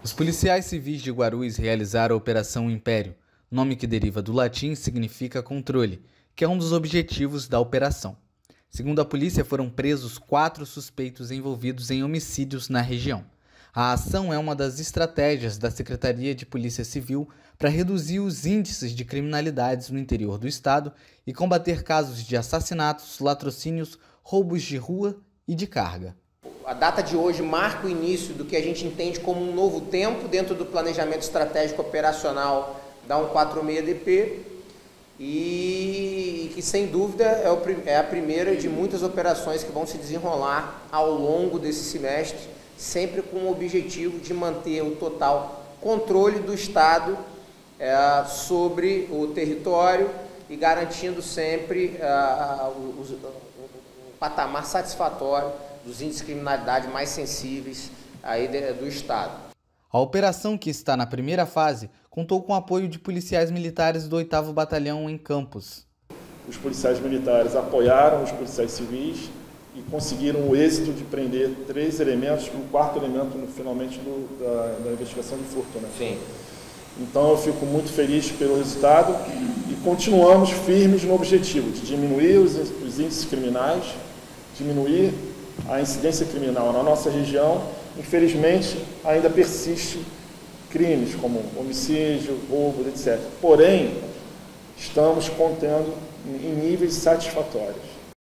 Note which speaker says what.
Speaker 1: Os policiais civis de Guarulhos realizaram a Operação Império, nome que deriva do latim e significa controle, que é um dos objetivos da operação. Segundo a polícia, foram presos 4 suspeitos envolvidos em homicídios na região. A ação é uma das estratégias da Secretaria de Polícia Civil para reduzir os índices de criminalidades no interior do estado e combater casos de assassinatos, latrocínios, roubos de rua e de carga.
Speaker 2: A data de hoje marca o início do que a gente entende como um novo tempo dentro do planejamento estratégico operacional da 146DP e que, sem dúvida, é a primeira de muitas operações que vão se desenrolar ao longo desse semestre, sempre com o objetivo de manter o total controle do Estado sobre o território e garantindo sempre um patamar satisfatório dos índices de criminalidade mais sensíveis aí do Estado.
Speaker 1: A operação, que está na primeira fase, contou com o apoio de policiais militares do 8º Batalhão em Campos.
Speaker 3: Os policiais militares apoiaram os policiais civis e conseguiram o êxito de prender 3 elementos, o 4º elemento finalmente da investigação de furto, né?
Speaker 2: Sim.
Speaker 3: Então eu fico muito feliz pelo resultado e continuamos firmes no objetivo de diminuir os índices criminais, diminuir a incidência criminal na nossa região. Infelizmente, ainda persiste crimes como homicídio, roubo, etc. Porém, estamos contendo em níveis satisfatórios.